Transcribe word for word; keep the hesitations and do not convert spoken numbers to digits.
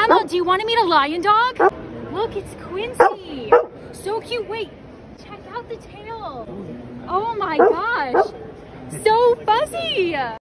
Emma, do you want to meet a lion dog? Look, it's Quincy. So cute. Wait, check out the tail. Oh my gosh. So fuzzy.